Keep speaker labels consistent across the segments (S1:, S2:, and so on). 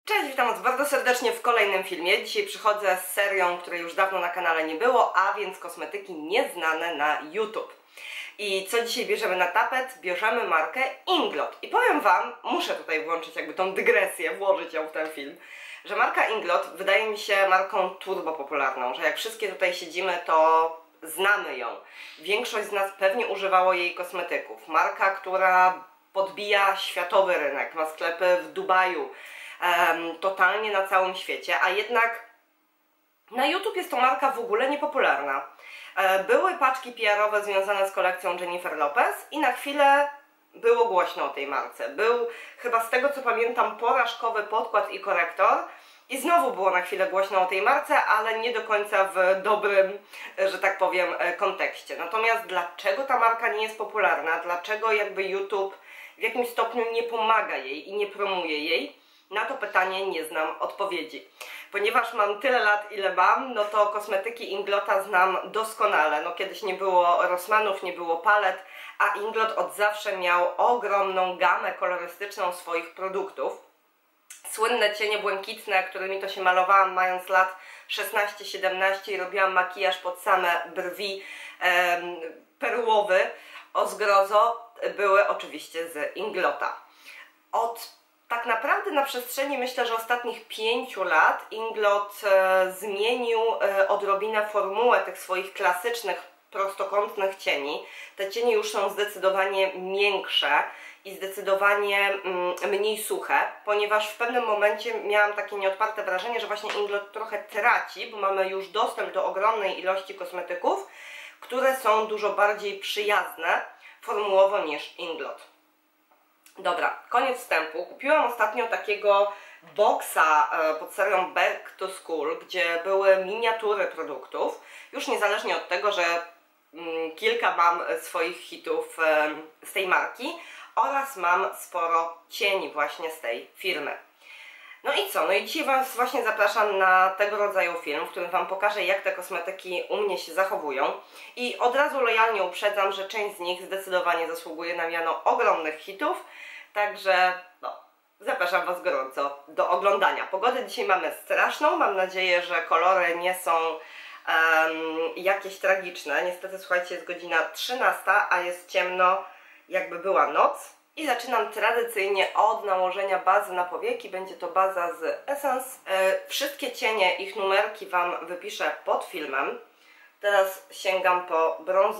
S1: Cześć, witam Was bardzo serdecznie w kolejnym filmie. Dzisiaj przychodzę z serią, której już dawno na kanale nie było, a więc kosmetyki nieznane na YouTube. I co dzisiaj bierzemy na tapet? Bierzemy markę Inglot. I powiem Wam, muszę tutaj włączyć jakby tą dygresję, włożyć ją w ten film, że marka Inglot wydaje mi się marką turbo popularną, że jak wszystkie tutaj siedzimy, to znamy ją. Większość z nas pewnie używało jej kosmetyków. Marka, która podbija światowy rynek, ma sklepy w Dubaju, totalnie na całym świecie, a jednak na YouTube jest to marka w ogóle niepopularna. Były paczki PR-owe związane z kolekcją Jennifer Lopez i na chwilę było głośno o tej marce. Był chyba z tego co pamiętam porażkowy podkład i korektor i znowu było na chwilę głośno o tej marce, ale nie do końca w dobrym, że tak powiem, kontekście. Natomiast dlaczego ta marka nie jest popularna? Dlaczego jakby YouTube w jakimś stopniu nie pomaga jej i nie promuje jej? Na to pytanie nie znam odpowiedzi. Ponieważ mam tyle lat, ile mam, no to kosmetyki Inglota znam doskonale. No kiedyś nie było Rossmanów, nie było palet, a Inglot od zawsze miał ogromną gamę kolorystyczną swoich produktów. Słynne cienie błękitne, którymi to się malowałam mając lat 16-17 i robiłam makijaż pod same brwi perłowy o zgrozo, były oczywiście z Inglota. Tak naprawdę na przestrzeni, myślę, że ostatnich 5 lat Inglot zmienił odrobinę formułę tych swoich klasycznych, prostokątnych cieni. Te cienie już są zdecydowanie miększe i zdecydowanie mniej suche, ponieważ w pewnym momencie miałam takie nieodparte wrażenie, że właśnie Inglot trochę traci, bo mamy już dostęp do ogromnej ilości kosmetyków, które są dużo bardziej przyjazne formułowo niż Inglot. Dobra, koniec wstępu. Kupiłam ostatnio takiego boksa pod serią Back to School, gdzie były miniatury produktów. Już niezależnie od tego, że kilka mam swoich hitów z tej marki oraz mam sporo cieni właśnie z tej firmy. No i co? No i dzisiaj Was właśnie zapraszam na tego rodzaju film, w którym Wam pokażę, jak te kosmetyki u mnie się zachowują. I od razu lojalnie uprzedzam, że część z nich zdecydowanie zasługuje na miano ogromnych hitów. Także no, zapraszam Was gorąco do oglądania. Pogodę dzisiaj mamy straszną. Mam nadzieję, że kolory nie są jakieś tragiczne. Niestety, słuchajcie, jest godzina 13, a jest ciemno, jakby była noc. I zaczynam tradycyjnie od nałożenia bazy na powieki. Będzie to baza z Essence. Wszystkie cienie, ich numerki Wam wypiszę pod filmem. Teraz sięgam po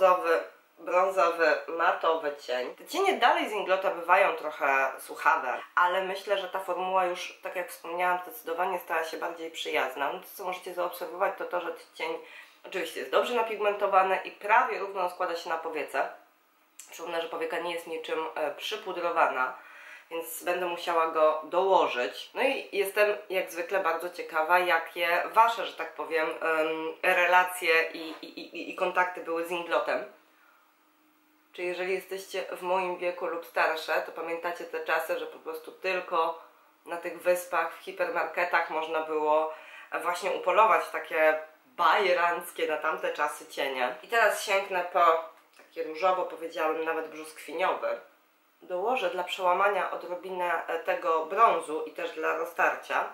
S1: brązowy, matowy cień. Te cienie dalej z Inglota bywają trochę suchawe, ale myślę, że ta formuła już, tak jak wspomniałam, zdecydowanie stała się bardziej przyjazna. No to co możecie zaobserwować, to to, że ten cień oczywiście jest dobrze napigmentowany i prawie równo składa się na powiece. Przypomnę, że powieka nie jest niczym przypudrowana, więc będę musiała go dołożyć. No i jestem jak zwykle bardzo ciekawa, jakie Wasze, że tak powiem, relacje i kontakty były z Inglotem. Czy jeżeli jesteście w moim wieku lub starsze, to pamiętacie te czasy, że po prostu tylko na tych wyspach, w hipermarketach można było właśnie upolować takie bajeranckie na tamte czasy cienie. I teraz sięgnę po taki różowo, powiedziałabym nawet brzoskwiniowy. Dołożę dla przełamania odrobinę tego brązu i też dla roztarcia.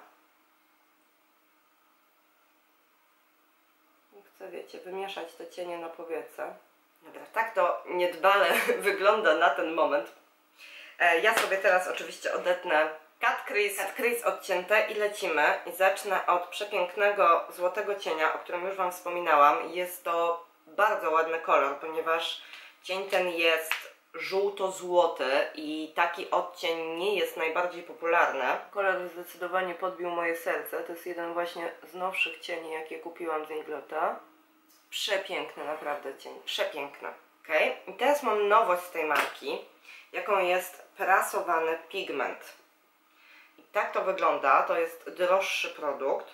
S1: Chcę, wiecie, wymieszać te cienie na powiece. Dobra, tak to niedbale wygląda na ten moment. Ja sobie teraz oczywiście odetnę Cut Crease odcięte i lecimy. I zacznę od przepięknego złotego cienia, o którym już Wam wspominałam. Jest to bardzo ładny kolor, ponieważ cień ten jest żółto-złoty i taki odcień nie jest najbardziej popularny. Kolor zdecydowanie podbił moje serce. To jest jeden właśnie z nowszych cieni, jakie kupiłam z Inglota. Przepiękny naprawdę cień, przepiękny. Okay. I teraz mam nowość z tej marki, jaką jest prasowany pigment. I tak to wygląda, to jest droższy produkt.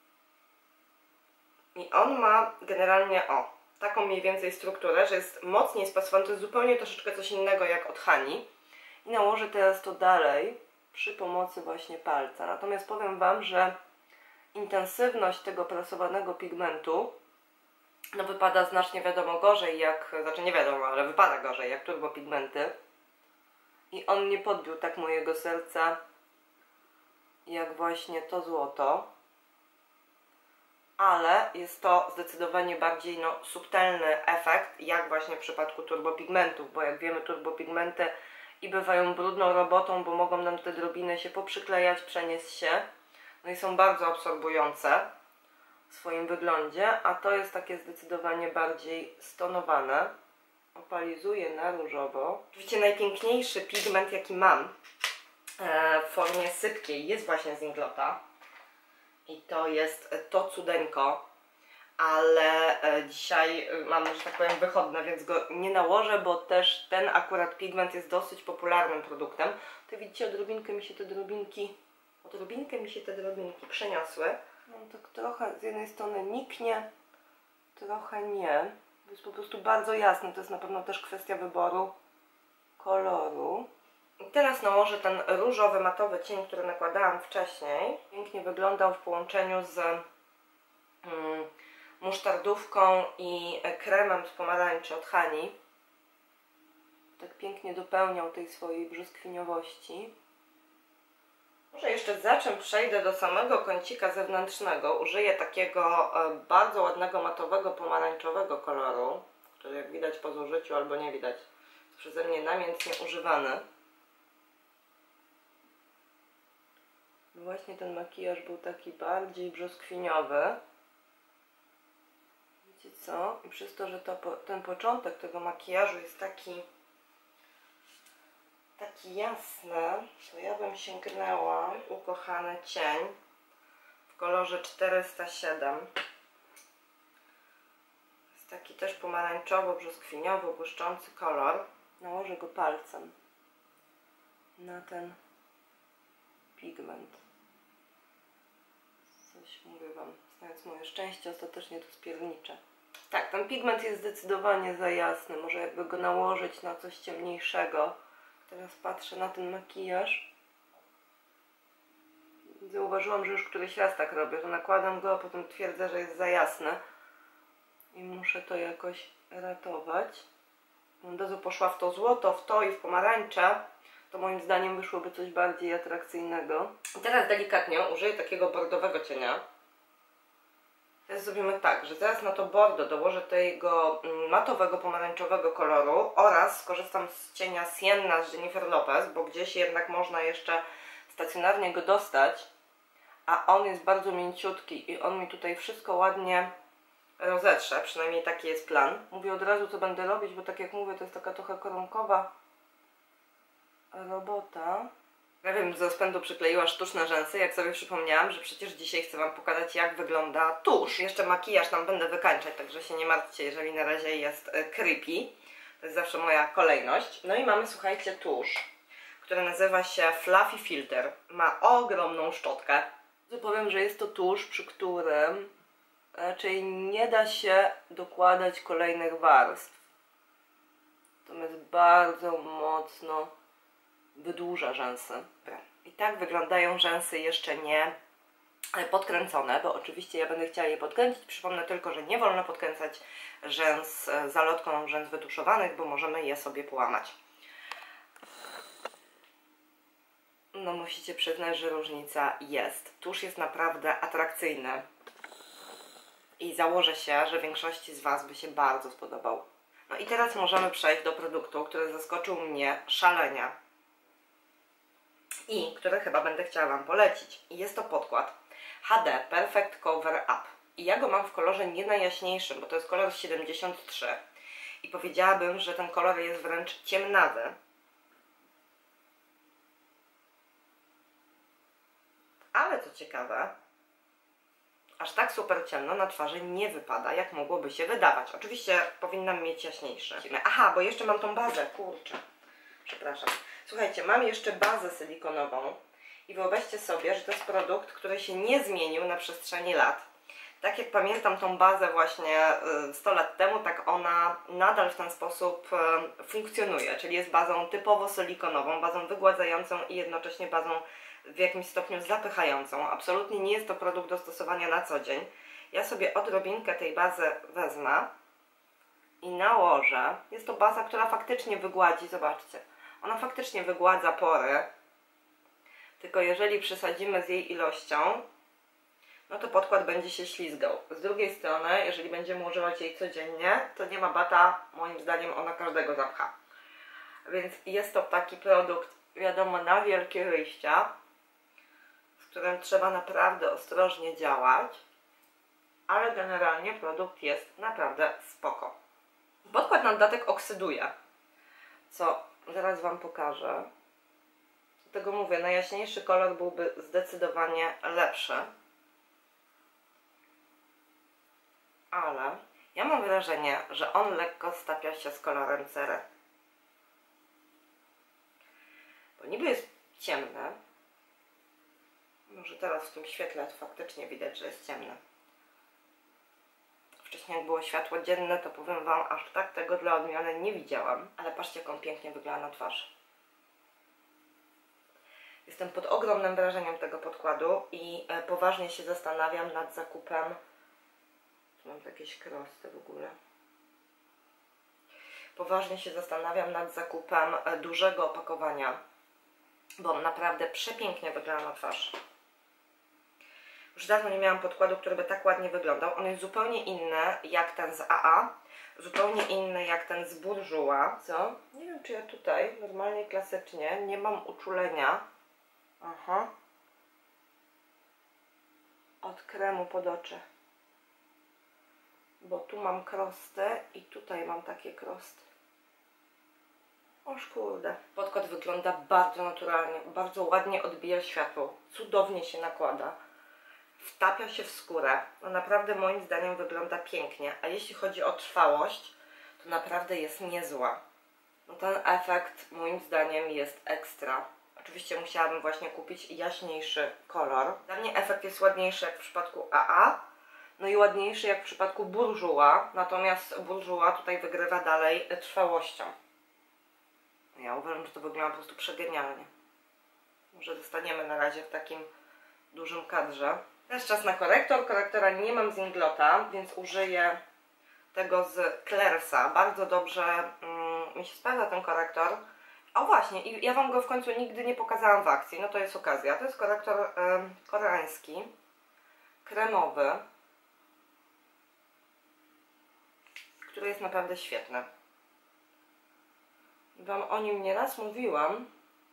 S1: I on ma generalnie taką mniej więcej strukturę, że jest mocniej spasowany, to jest zupełnie troszeczkę coś innego jak od Hani. I nałożę teraz to dalej przy pomocy właśnie palca. Natomiast powiem Wam, że intensywność tego prasowanego pigmentu no wypada znacznie wiadomo gorzej jak, znaczy nie wiadomo, ale wypada gorzej jak turbopigmenty. I on nie podbił tak mojego serca jak właśnie to złoto, ale jest to zdecydowanie bardziej subtelny efekt, jak właśnie w przypadku turbopigmentów, bo jak wiemy, turbopigmenty i bywają brudną robotą, bo mogą nam te drobiny się poprzyklejać, przenieść się, no i są bardzo absorbujące w swoim wyglądzie, a to jest takie zdecydowanie bardziej stonowane. Opalizuję na różowo. Oczywiście najpiękniejszy pigment, jaki mam w formie sypkiej, jest właśnie z Inglota. I to jest to cudeńko, ale dzisiaj mam, że tak powiem, wychodne, więc go nie nałożę, bo też ten akurat pigment jest dosyć popularnym produktem. To widzicie, odrobinkę mi się te drobinki przeniosły. Mam tak trochę, z jednej strony niknie, trochę nie. To jest po prostu bardzo jasne, to jest na pewno też kwestia wyboru koloru. I teraz nałożę ten różowy, matowy cień, który nakładałam wcześniej. Pięknie wyglądał w połączeniu z musztardówką i kremem z pomarańczy od Hani. Tak pięknie dopełniał tej swojej brzoskwiniowości. Może jeszcze zaczem przejdę do samego kącika zewnętrznego. Użyję takiego bardzo ładnego, matowego, pomarańczowego koloru, który jak widać po zużyciu albo nie widać, jest przeze mnie namiętnie używany. Właśnie ten makijaż był taki bardziej brzoskwiniowy. Wiecie co? I przez to, że ten początek tego makijażu jest taki jasny, to ja bym sięgnęła ukochany cień w kolorze 407. Jest taki też pomarańczowo-brzoskwiniowo błyszczący kolor. Nałożę go palcem na ten pigment. Coś mówię Wam, znając moje szczęście, ostatecznie to spierniczę. Tak, ten pigment jest zdecydowanie za jasny. Może jakby go nałożyć na coś ciemniejszego. Teraz patrzę na ten makijaż. Zauważyłam, że już któryś raz tak robię, że nakładam go, a potem twierdzę, że jest za jasny. I muszę to jakoś ratować. Od razu poszła w to złoto, w to i w pomarańcze. To moim zdaniem wyszłoby coś bardziej atrakcyjnego. I teraz delikatnie użyję takiego bordowego cienia. Teraz zrobimy tak, że teraz na to bordo dołożę tego matowego, pomarańczowego koloru oraz skorzystam z cienia Sienna z Jennifer Lopez, bo gdzieś jednak można jeszcze stacjonarnie go dostać, a on jest bardzo mięciutki i on mi tutaj wszystko ładnie rozetrze, przynajmniej taki jest plan. Mówię od razu, co będę robić, bo tak jak mówię, to jest taka trochę koronkowa robota. Ja wiem, z rozpędu przykleiła sztuczne rzęsy, jak sobie przypomniałam, że przecież dzisiaj chcę Wam pokazać, jak wygląda tusz. Jeszcze makijaż tam będę wykańczać, także się nie martwcie, jeżeli na razie jest creepy. To jest zawsze moja kolejność. No i mamy, słuchajcie, tusz, który nazywa się Fluffy Filter. Ma ogromną szczotkę. Powiem, że jest to tusz, przy którym raczej nie da się dokładać kolejnych warstw. Natomiast bardzo mocno wydłuża rzęsy. I tak wyglądają rzęsy jeszcze nie podkręcone, bo oczywiście ja będę chciała je podkręcić. Przypomnę tylko, że nie wolno podkręcać rzęs zalotką rzęs wytuszowanych, bo możemy je sobie połamać. No musicie przyznać, że różnica jest. Tusz jest naprawdę atrakcyjny i założę się, że większości z Was by się bardzo spodobał. No i teraz możemy przejść do produktu, który zaskoczył mnie szalenie i który chyba będę chciała Wam polecić. I jest to podkład HD Perfect Cover Up. I ja go mam w kolorze nie najjaśniejszym, bo to jest kolor 73. I powiedziałabym, że ten kolor jest wręcz ciemnawy. Ale co ciekawe, aż tak super ciemno na twarzy nie wypada, jak mogłoby się wydawać. Oczywiście powinnam mieć jaśniejszy. Aha, bo jeszcze mam tą bazę, kurczę. Przepraszam. Słuchajcie, mam jeszcze bazę silikonową i wyobraźcie sobie, że to jest produkt, który się nie zmienił na przestrzeni lat. Tak jak pamiętam tą bazę właśnie 100 lat temu, tak ona nadal w ten sposób funkcjonuje, czyli jest bazą typowo silikonową, bazą wygładzającą i jednocześnie bazą w jakimś stopniu zapychającą. Absolutnie nie jest to produkt do stosowania na co dzień. Ja sobie odrobinkę tej bazy wezmę i nałożę. Jest to baza, która faktycznie wygładzi, zobaczcie. Ona faktycznie wygładza pory. Tylko jeżeli przesadzimy z jej ilością, no to podkład będzie się ślizgał. Z drugiej strony, jeżeli będziemy używać jej codziennie, to nie ma bata, moim zdaniem ona każdego zapcha. Więc jest to taki produkt, wiadomo, na wielkie wyjścia, z którym trzeba naprawdę ostrożnie działać, ale generalnie produkt jest naprawdę spoko. Podkład na dodatek oksyduje, co zaraz Wam pokażę. Dlatego mówię, najjaśniejszy kolor byłby zdecydowanie lepszy. Ale ja mam wrażenie, że on lekko stapia się z kolorem cery. Bo niby jest ciemny. Może teraz w tym świetle faktycznie widać, że jest ciemny. Wcześniej jak było światło dzienne, to powiem Wam, aż tak tego dla odmiany nie widziałam. Ale patrzcie, jak on pięknie wygląda na twarz. Jestem pod ogromnym wrażeniem tego podkładu i poważnie się zastanawiam nad zakupem. Tu mam jakieś krosty w ogóle. Poważnie się zastanawiam nad zakupem dużego opakowania, bo on naprawdę przepięknie wygląda na twarz. Już dawno nie miałam podkładu, który by tak ładnie wyglądał. On jest zupełnie inny jak ten z AA, zupełnie inny jak ten z Bourjois, co? Nie wiem, czy ja tutaj normalnie, klasycznie nie mam uczulenia. Aha. Od kremu pod oczy. Bo tu mam krosty i tutaj mam takie krosty. Oż kurde. Podkład wygląda bardzo naturalnie, bardzo ładnie odbija światło, cudownie się nakłada, wtapia się w skórę. No naprawdę moim zdaniem wygląda pięknie, a jeśli chodzi o trwałość, to naprawdę jest niezła. No ten efekt moim zdaniem jest ekstra. Oczywiście musiałabym właśnie kupić jaśniejszy kolor. Dla mnie efekt jest ładniejszy jak w przypadku AA, no i ładniejszy jak w przypadku Bourjois, natomiast Bourjois tutaj wygrywa dalej trwałością. Ja uważam, że to wygląda po prostu przegenialnie. Może zostaniemy na razie w takim dużym kadrze. Teraz czas na korektor. Korektora nie mam z Inglota, więc użyję tego z Claire'sa. Bardzo dobrze mi się sprawdza ten korektor. O właśnie, i ja Wam go w końcu nigdy nie pokazałam w akcji. No to jest okazja. To jest korektor koreański, kremowy, który jest naprawdę świetny. Wam o nim nieraz mówiłam,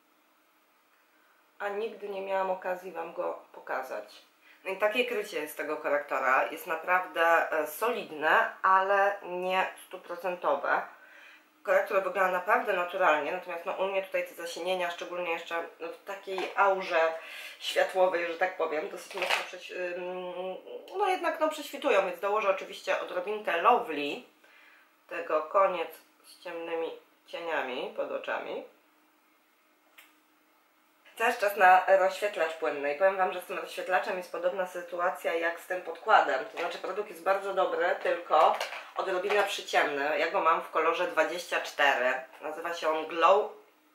S1: a nigdy nie miałam okazji Wam go pokazać. No i takie krycie jest tego korektora. Jest naprawdę solidne, ale nie stuprocentowe. Korektor wygląda naprawdę naturalnie, natomiast no, u mnie tutaj te zasienienia, szczególnie jeszcze no, w takiej aurze światłowej, że tak powiem, dosyć mocno no jednak no, prześwitują, więc dołożę oczywiście odrobinkę Lovely, tego koniec z ciemnymi cieniami pod oczami. Teraz czas na rozświetlacz płynny i powiem Wam, że z tym rozświetlaczem jest podobna sytuacja jak z tym podkładem. To znaczy produkt jest bardzo dobry, tylko odrobinę przyciemny. Ja go mam w kolorze 24. Nazywa się on Glow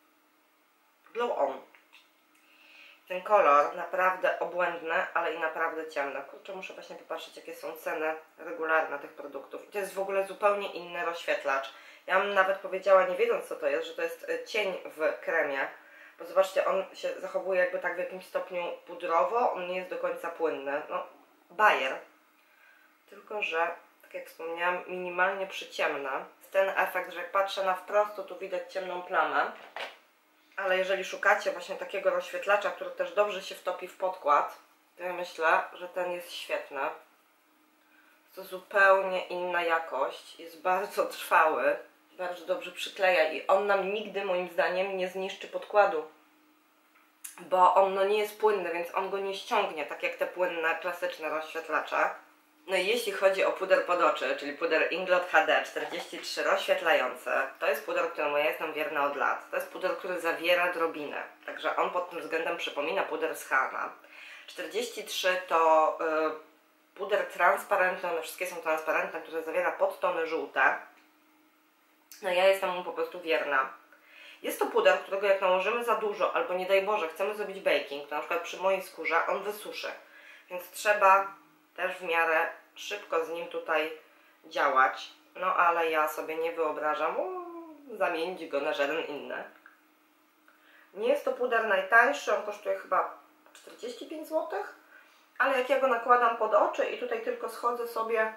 S1: On. Ten kolor naprawdę obłędny, ale i naprawdę ciemny. Kurczę, muszę właśnie popatrzeć, jakie są ceny regularne tych produktów. I to jest w ogóle zupełnie inny rozświetlacz. Ja bym nawet powiedziała, nie wiedząc co to jest, że to jest cień w kremie. Bo zobaczcie, on się zachowuje jakby tak w jakimś stopniu pudrowo, on nie jest do końca płynny. No, bajer. Tylko, że, tak jak wspomniałam, minimalnie przyciemny. Ten efekt, że jak patrzę na wprost, to tu widać ciemną plamę. Ale jeżeli szukacie właśnie takiego rozświetlacza, który też dobrze się wtopi w podkład, to ja myślę, że ten jest świetny. To zupełnie inna jakość, jest bardzo trwały. Bardzo dobrze przykleja i on nam nigdy, moim zdaniem, nie zniszczy podkładu. Bo on no, nie jest płynny, więc on go nie ściągnie, tak jak te płynne, klasyczne rozświetlacze. No i jeśli chodzi o puder pod oczy, czyli puder Inglot HD 43 rozświetlający, to jest puder, któremu ja jestem wierna od lat. To jest puder, który zawiera drobinę, także on pod tym względem przypomina puder z Hanna. 43 to puder transparentny, one wszystkie są transparentne, który zawiera podtony żółte. No ja jestem mu po prostu wierna. Jest to puder, którego jak nałożymy za dużo, albo nie daj Boże, chcemy zrobić baking, to na przykład przy mojej skórze, on wysuszy. Więc trzeba też w miarę szybko z nim tutaj działać. No ale ja sobie nie wyobrażam zamienić go na żaden inny. Nie jest to puder najtańszy, on kosztuje chyba 45 zł, ale jak ja go nakładam pod oczy i tutaj tylko schodzę sobie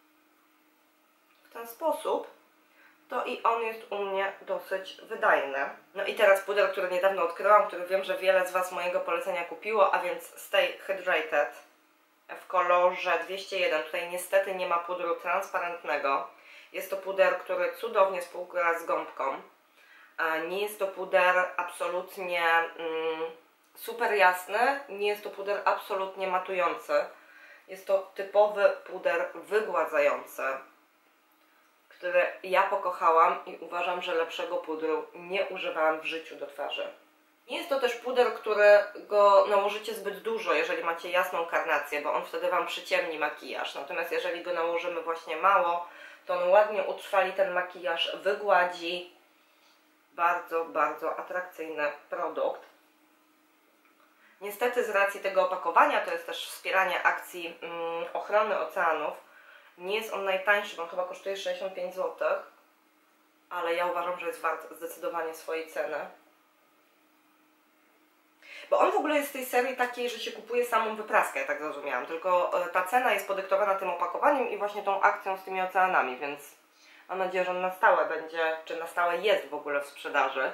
S1: w ten sposób, to i on jest u mnie dosyć wydajny. No i teraz puder, który niedawno odkryłam, który wiem, że wiele z Was mojego polecenia kupiło, a więc Stay Hydrated w kolorze 201. Tutaj niestety nie ma pudru transparentnego. Jest to puder, który cudownie współgra z gąbką. Nie jest to puder absolutnie super jasny, nie jest to puder absolutnie matujący. Jest to typowy puder wygładzający, który ja pokochałam i uważam, że lepszego pudru nie używałam w życiu do twarzy. Nie jest to też puder, którego nałożycie zbyt dużo, jeżeli macie jasną karnację, bo on wtedy Wam przyciemni makijaż. Natomiast jeżeli go nałożymy właśnie mało, to on ładnie utrwali ten makijaż, wygładzi. Bardzo, bardzo atrakcyjny produkt. Niestety z racji tego opakowania, to jest też wspieranie akcji ochrony oceanów, nie jest on najtańszy, bo on chyba kosztuje 65 zł, ale ja uważam, że jest wart zdecydowanie swojej ceny. Bo on w ogóle jest z tej serii takiej, że się kupuje samą wypraskę, ja tak zrozumiałam, tylko ta cena jest podyktowana tym opakowaniem i właśnie tą akcją z tymi oceanami, więc mam nadzieję, że on na stałe będzie, czy na stałe jest w ogóle w sprzedaży.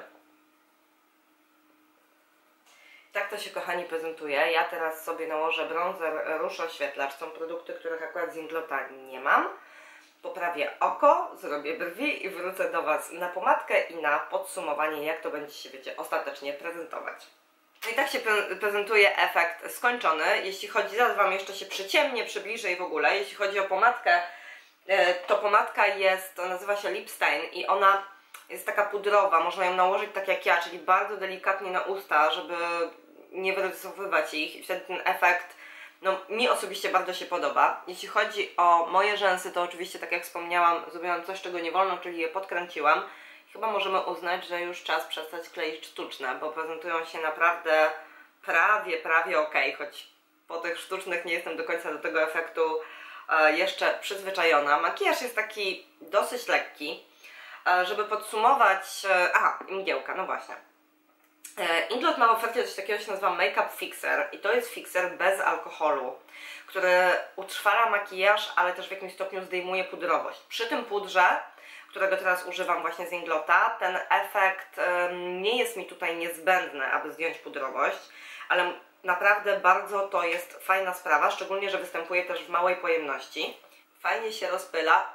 S1: Tak to się, kochani, prezentuje. Ja teraz sobie nałożę bronzer, róż oświetlacz. Są produkty, których akurat z Inglota nie mam. Poprawię oko, zrobię brwi i wrócę do Was na pomadkę i na podsumowanie, jak to będzie się, wiecie, ostatecznie prezentować. No i tak się prezentuje efekt skończony. Jeśli chodzi, zaraz Wam jeszcze się przyciemnię, przybliżę i w ogóle. Jeśli chodzi o pomadkę, to pomadka jest, nazywa się Lip Stain i ona jest taka pudrowa, można ją nałożyć tak jak ja, czyli bardzo delikatnie na usta, żeby nie wyrysowywać ich i wtedy ten efekt, no mi osobiście bardzo się podoba. Jeśli chodzi o moje rzęsy, to oczywiście, tak jak wspomniałam, zrobiłam coś, czego nie wolno, czyli je podkręciłam. Chyba możemy uznać, że już czas przestać kleić sztuczne, bo prezentują się naprawdę prawie ok, choć po tych sztucznych nie jestem do końca do tego efektu jeszcze przyzwyczajona. Makijaż jest taki dosyć lekki. Żeby podsumować... mgiełka, no właśnie. Inglot ma w ofercie coś takiego, się nazywa Makeup Fixer i to jest fixer bez alkoholu, który utrwala makijaż, ale też w jakimś stopniu zdejmuje pudrowość. Przy tym pudrze, którego teraz używam właśnie z Inglota, ten efekt nie jest mi tutaj niezbędny, aby zdjąć pudrowość, ale naprawdę bardzo to jest fajna sprawa, szczególnie, że występuje też w małej pojemności. Fajnie się rozpyla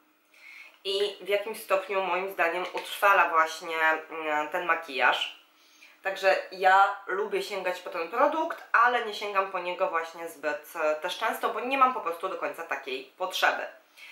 S1: i w jakimś stopniu moim zdaniem utrwala właśnie ten makijaż. Także ja lubię sięgać po ten produkt, ale nie sięgam po niego właśnie zbyt też często, bo nie mam po prostu do końca takiej potrzeby.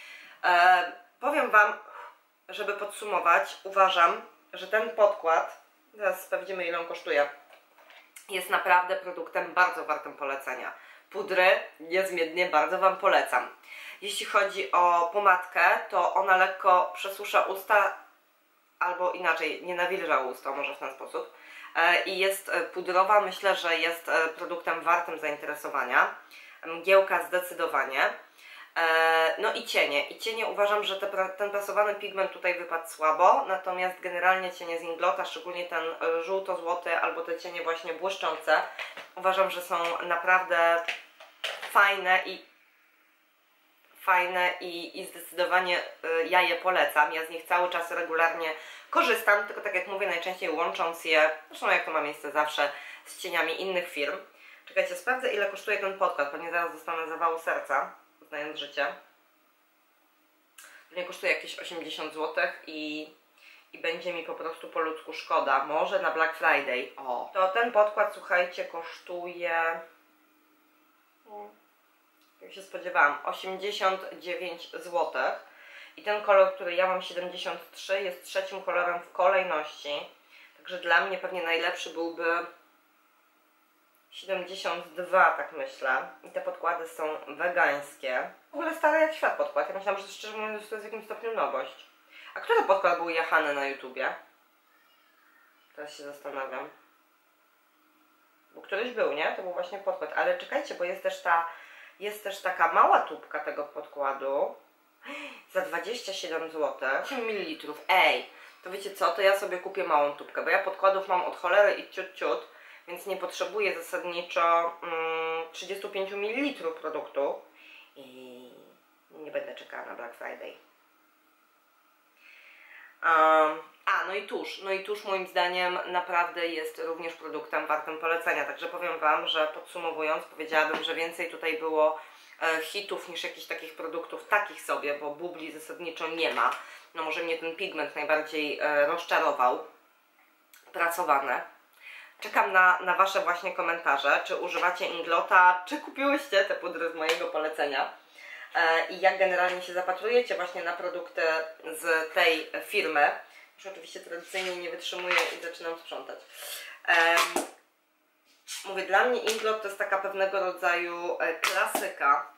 S1: Powiem Wam, żeby podsumować, uważam, że ten podkład, zaraz sprawdzimy, ile on kosztuje, jest naprawdę produktem bardzo wartym polecenia. Pudry niezmiennie bardzo Wam polecam. Jeśli chodzi o pomadkę, to ona lekko przesusza usta, albo inaczej, nie nawilża usta, może w ten sposób. I jest pudrowa, myślę, że jest produktem wartym zainteresowania. Mgiełka zdecydowanie. No i cienie. I cienie uważam, że ten prasowany pigment tutaj wypadł słabo, natomiast generalnie cienie z Inglota, szczególnie ten żółto-złoty albo te cienie właśnie błyszczące, uważam, że są naprawdę fajne i zdecydowanie ja je polecam. Ja z nich cały czas regularnie korzystam, tylko tak jak mówię, najczęściej łącząc je, zresztą jak to ma miejsce zawsze, z cieniami innych firm. Czekajcie, sprawdzę, ile kosztuje ten podkład, pewnie zaraz dostanę zawału serca, znając życie. Pewnie kosztuje jakieś 80 zł i będzie mi po prostu po ludzku szkoda. Może na Black Friday. O, to ten podkład, słuchajcie, kosztuje... jak się spodziewałam, 89 zł. I ten kolor, który ja mam, 73, jest trzecim kolorem w kolejności. Także dla mnie pewnie najlepszy byłby 72, tak myślę. I te podkłady są wegańskie. W ogóle stary jak świat podkład. Ja myślałam, że szczerze mówiąc, to jest w jakimś stopniu nowość. A który podkład był jechany na YouTubie? Teraz się zastanawiam. Bo któryś był, nie? To był właśnie podkład. Ale czekajcie, bo jest też taka mała tubka tego podkładu za 27 zł. 8 ml. Ej, to wiecie co, to ja sobie kupię małą tubkę, bo ja podkładów mam od cholery i ciut, więc nie potrzebuję zasadniczo 35 ml produktu i nie będę czekała na Black Friday. No i tusz moim zdaniem naprawdę jest również produktem wartym polecenia, także powiem Wam, że podsumowując, powiedziałabym, że więcej tutaj było hitów niż jakichś takich produktów takich sobie, bo bubli zasadniczo nie ma. No może mnie ten pigment najbardziej rozczarował. Pracowane. Czekam na Wasze właśnie komentarze, czy używacie Inglota, czy kupiłyście te pudry z mojego polecenia i jak generalnie się zapatrujecie właśnie na produkty z tej firmy. Już oczywiście tradycyjnie nie wytrzymuję i zaczynam sprzątać. Mówię, dla mnie Inglot to jest taka pewnego rodzaju klasyka.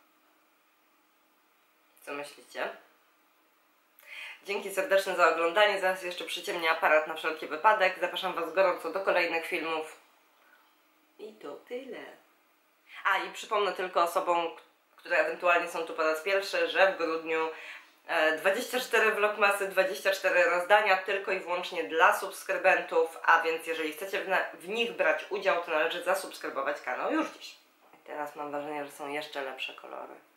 S1: Co myślicie? Dzięki serdeczne za oglądanie. Zaraz jeszcze przyciemnię aparat na wszelki wypadek. Zapraszam Was gorąco do kolejnych filmów. I to tyle. I przypomnę tylko osobom, które ewentualnie są tu po raz pierwszy, że w grudniu 24 vlogmasy, 24 rozdania tylko i wyłącznie dla subskrybentów, a więc jeżeli chcecie w nich brać udział, to należy zasubskrybować kanał już dziś. Teraz mam wrażenie, że są jeszcze lepsze kolory.